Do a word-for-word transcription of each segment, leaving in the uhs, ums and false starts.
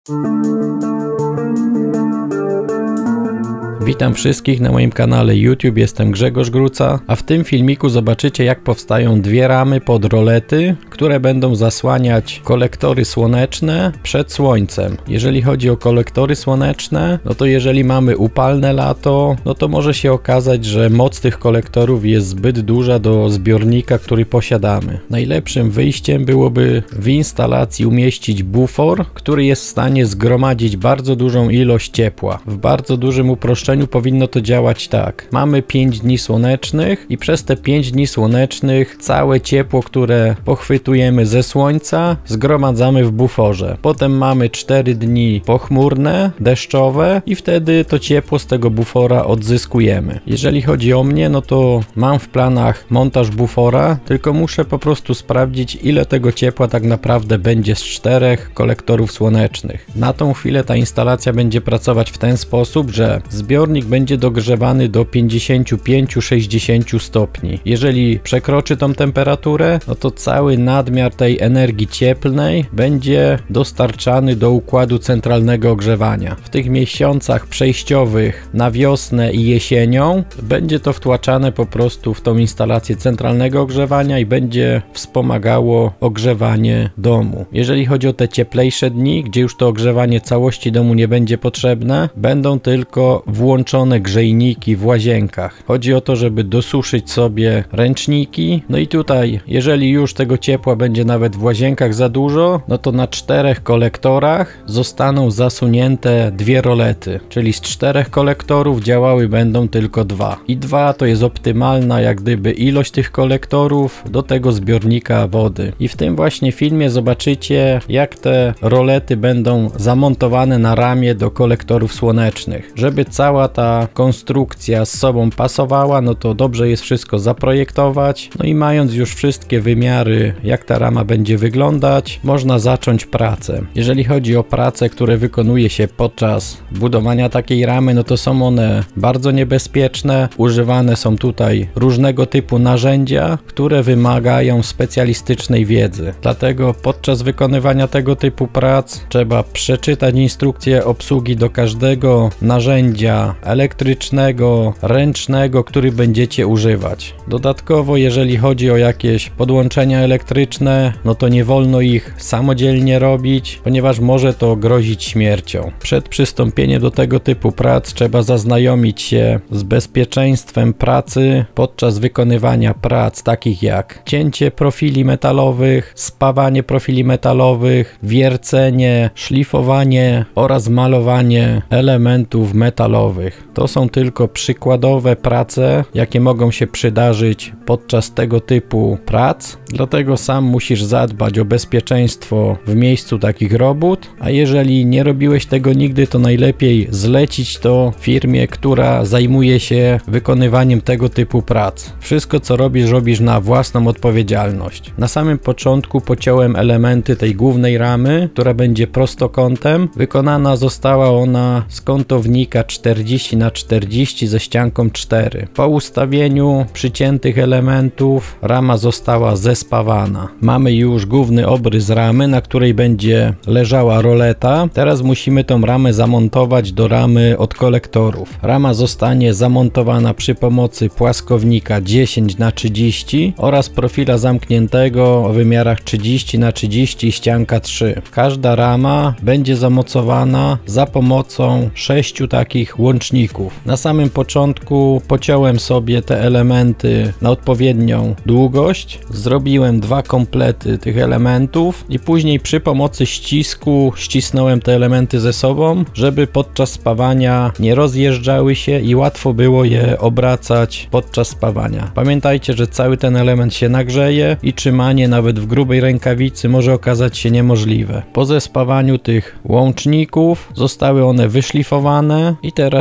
Witam wszystkich na moim kanale YouTube, jestem Grzegorz Gruca, a w tym filmiku zobaczycie, jak powstają dwie ramy pod rolety, które będą zasłaniać kolektory słoneczne przed słońcem. Jeżeli chodzi o kolektory słoneczne, no to jeżeli mamy upalne lato, no to może się okazać, że moc tych kolektorów jest zbyt duża do zbiornika, który posiadamy. Najlepszym wyjściem byłoby w instalacji umieścić bufor, który jest w stanie zgromadzić bardzo dużą ilość ciepła. W bardzo dużym uproszczeniu powinno to działać tak. Mamy pięć dni słonecznych i przez te pięć dni słonecznych całe ciepło, które pochwytujemy ze słońca, zgromadzamy w buforze. Potem mamy cztery dni pochmurne, deszczowe i wtedy to ciepło z tego bufora odzyskujemy. Jeżeli chodzi o mnie, no to mam w planach montaż bufora, tylko muszę po prostu sprawdzić, ile tego ciepła tak naprawdę będzie z czterech kolektorów słonecznych. Na tą chwilę ta instalacja będzie pracować w ten sposób, że zbiornik będzie dogrzewany do pięćdziesięciu pięciu do sześćdziesięciu stopni. Jeżeli przekroczy tą temperaturę, no to cały nadmiar tej energii cieplnej będzie dostarczany do układu centralnego ogrzewania. W tych miesiącach przejściowych na wiosnę i jesienią będzie to wtłaczane po prostu w tą instalację centralnego ogrzewania i będzie wspomagało ogrzewanie domu. Jeżeli chodzi o te cieplejsze dni, gdzie już to ogrzewanie całości domu nie będzie potrzebne, będą tylko włączone grzejniki w łazienkach. Chodzi o to, żeby dosuszyć sobie ręczniki. No i tutaj, jeżeli już tego ciepła będzie nawet w łazienkach za dużo, no to na czterech kolektorach zostaną zasunięte dwie rolety, czyli z czterech kolektorów działały będą tylko dwa. I dwa to jest optymalna jak gdyby ilość tych kolektorów do tego zbiornika wody. I w tym właśnie filmie zobaczycie, jak te rolety będą zamontowane na ramię do kolektorów słonecznych. Żeby cała ta konstrukcja z sobą pasowała, no to dobrze jest wszystko zaprojektować. No i mając już wszystkie wymiary, jak ta rama będzie wyglądać, można zacząć pracę. Jeżeli chodzi o prace, które wykonuje się podczas budowania takiej ramy, no to są one bardzo niebezpieczne. Używane są tutaj różnego typu narzędzia, które wymagają specjalistycznej wiedzy. Dlatego podczas wykonywania tego typu prac trzeba przeczytać instrukcję obsługi do każdego narzędzia elektrycznego, ręcznego, który będziecie używać. Dodatkowo, jeżeli chodzi o jakieś podłączenia elektryczne, no to nie wolno ich samodzielnie robić, ponieważ może to grozić śmiercią. Przed przystąpieniem do tego typu prac trzeba zaznajomić się z bezpieczeństwem pracy podczas wykonywania prac takich jak cięcie profili metalowych, spawanie profili metalowych, wiercenie, szlifowanie oraz malowanie elementów metalowych. To są tylko przykładowe prace, jakie mogą się przydarzyć podczas tego typu prac, dlatego sam musisz zadbać o bezpieczeństwo w miejscu takich robót, a jeżeli nie robiłeś tego nigdy, to najlepiej zlecić to firmie, która zajmuje się wykonywaniem tego typu prac. Wszystko co robisz, robisz na własną odpowiedzialność. Na samym początku pociąłem elementy tej głównej ramy, która będzie prostokątem. Wykonana została ona z kątownika czterdzieści na czterdzieści ze ścianką cztery. Po ustawieniu przyciętych elementów rama została zespawana. Mamy już główny obrys ramy, na której będzie leżała roleta. Teraz musimy tą ramę zamontować do ramy od kolektorów. Rama zostanie zamontowana przy pomocy płaskownika dziesięć na trzydzieści oraz profila zamkniętego o wymiarach trzydzieści na trzydzieści i ścianka trzy. Każda rama będzie zamocowana za pomocą sześciu takich łączników. Na samym początku pociąłem sobie te elementy na odpowiednią długość, zrobiłem dwa komplety tych elementów i później przy pomocy ścisku ścisnąłem te elementy ze sobą, żeby podczas spawania nie rozjeżdżały się i łatwo było je obracać podczas spawania. Pamiętajcie, że cały ten element się nagrzeje i trzymanie nawet w grubej rękawicy może okazać się niemożliwe. Po zespawaniu tych łączników zostały one wyszlifowane i teraz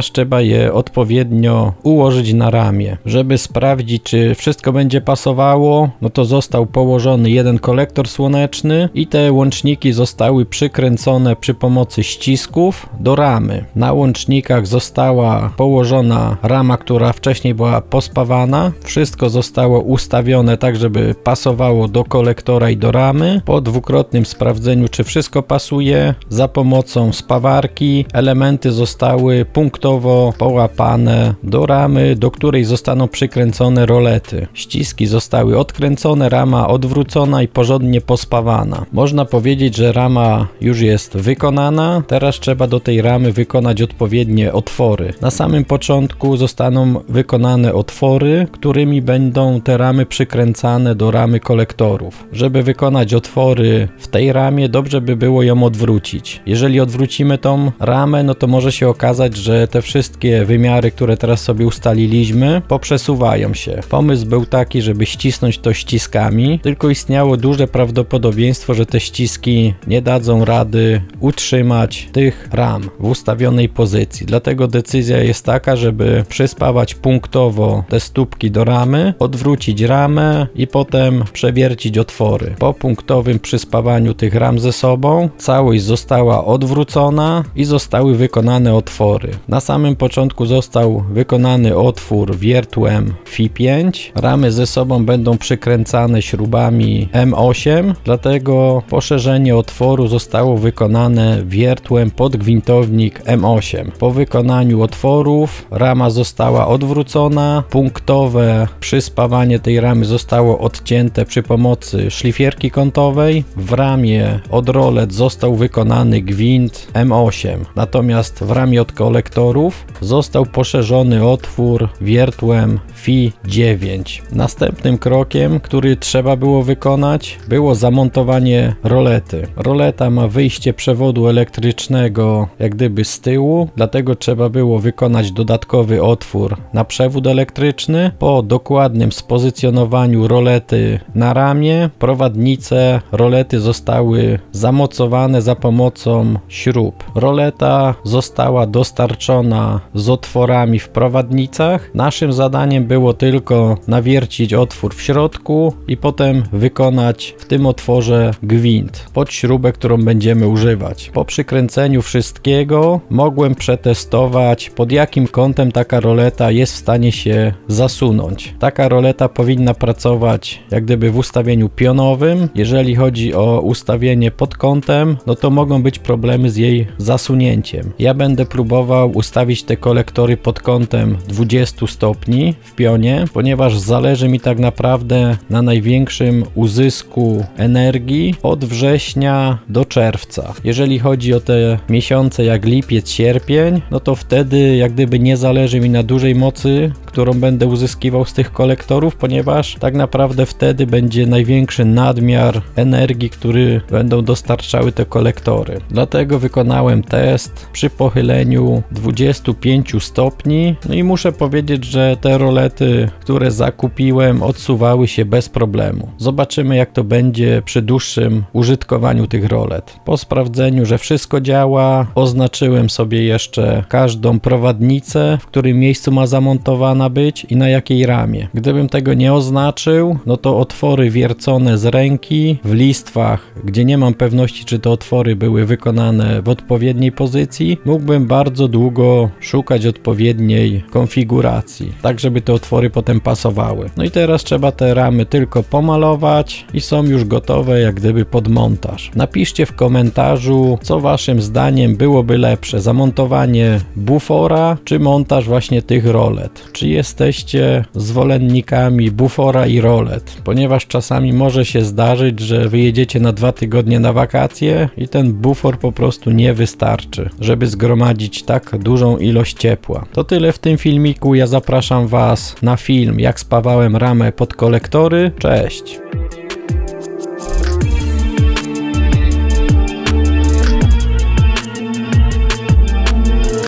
teraz trzeba je odpowiednio ułożyć na ramie. Żeby sprawdzić, czy wszystko będzie pasowało, no to został położony jeden kolektor słoneczny i te łączniki zostały przykręcone przy pomocy ścisków do ramy. Na łącznikach została położona rama, która wcześniej była pospawana. Wszystko zostało ustawione tak, żeby pasowało do kolektora i do ramy. Po dwukrotnym sprawdzeniu, czy wszystko pasuje, za pomocą spawarki elementy zostały punktowo połapane do ramy, do której zostaną przykręcone rolety. Ściski zostały odkręcone, rama odwrócona i porządnie pospawana. Można powiedzieć, że rama już jest wykonana. Teraz trzeba do tej ramy wykonać odpowiednie otwory. Na samym początku zostaną wykonane otwory, którymi będą te ramy przykręcane do ramy kolektorów. Żeby wykonać otwory w tej ramie, dobrze by było ją odwrócić. Jeżeli odwrócimy tą ramę, no to może się okazać, że te wszystkie wymiary, które teraz sobie ustaliliśmy, poprzesuwają się. Pomysł był taki, żeby ścisnąć to ściskami, tylko istniało duże prawdopodobieństwo, że te ściski nie dadzą rady utrzymać tych ram w ustawionej pozycji. Dlatego decyzja jest taka, żeby przyspawać punktowo te stópki do ramy, odwrócić ramę i potem przewiercić otwory. Po punktowym przyspawaniu tych ram ze sobą całość została odwrócona i zostały wykonane otwory. Na samym początku został wykonany otwór wiertłem F I pięć. Ramy ze sobą będą przykręcane śrubami M osiem, dlatego poszerzenie otworu zostało wykonane wiertłem pod gwintownik M osiem. Po wykonaniu otworów rama została odwrócona, punktowe przyspawanie tej ramy zostało odcięte przy pomocy szlifierki kątowej. W ramie od rolet został wykonany gwint M osiem, natomiast w ramie od kolektorów został poszerzony otwór wiertłem F I dziewięć. Następnym krokiem, który trzeba było wykonać, było zamontowanie rolety. Roleta ma wyjście przewodu elektrycznego jak gdyby z tyłu, dlatego trzeba było wykonać dodatkowy otwór na przewód elektryczny. Po dokładnym spozycjonowaniu rolety na ramię, prowadnice rolety zostały zamocowane za pomocą śrub. Roleta została dostarczona z otworami w prowadnicach. Naszym zadaniem było tylko nawiercić otwór w środku i potem wykonać w tym otworze gwint pod śrubę, którą będziemy używać. Po przykręceniu wszystkiego mogłem przetestować, pod jakim kątem taka roleta jest w stanie się zasunąć. Taka roleta powinna pracować jak gdyby w ustawieniu pionowym. Jeżeli chodzi o ustawienie pod kątem, no to mogą być problemy z jej zasunięciem. Ja będę próbował ustawić te kolektory pod kątem dwudziestu stopni w pionie, ponieważ zależy mi tak naprawdę na największym uzysku energii od września do czerwca. Jeżeli chodzi o te miesiące jak lipiec, sierpień, no to wtedy jak gdyby nie zależy mi na dużej mocy, którą będę uzyskiwał z tych kolektorów, ponieważ tak naprawdę wtedy będzie największy nadmiar energii, który będą dostarczały te kolektory. Dlatego wykonałem test przy pochyleniu dwudziestu pięciu stopni, no i muszę powiedzieć, że te rolety, które zakupiłem, odsuwały się bez problemu. Zobaczymy, jak to będzie przy dłuższym użytkowaniu tych rolet. Po sprawdzeniu, że wszystko działa, oznaczyłem sobie jeszcze każdą prowadnicę, w którym miejscu ma zamontowana być i na jakiej ramie. Gdybym tego nie oznaczył, no to otwory wiercone z ręki w listwach, gdzie nie mam pewności, czy te otwory były wykonane w odpowiedniej pozycji, mógłbym bardzo długo szukać odpowiedniej konfiguracji, tak żeby te otwory potem pasowały. No i teraz trzeba te ramy tylko pomalować i są już gotowe jak gdyby pod montaż. Napiszcie w komentarzu, co waszym zdaniem byłoby lepsze, zamontowanie bufora czy montaż właśnie tych rolet. Czy jesteście zwolennikami bufora i rolet? Ponieważ czasami może się zdarzyć, że wyjedziecie na dwa tygodnie na wakacje i ten bufor po prostu nie wystarczy, żeby zgromadzić tak dużą ilość ciepła. To tyle w tym filmiku. Ja zapraszam was na film, jak spawałem ramę pod kolektory. Cześć!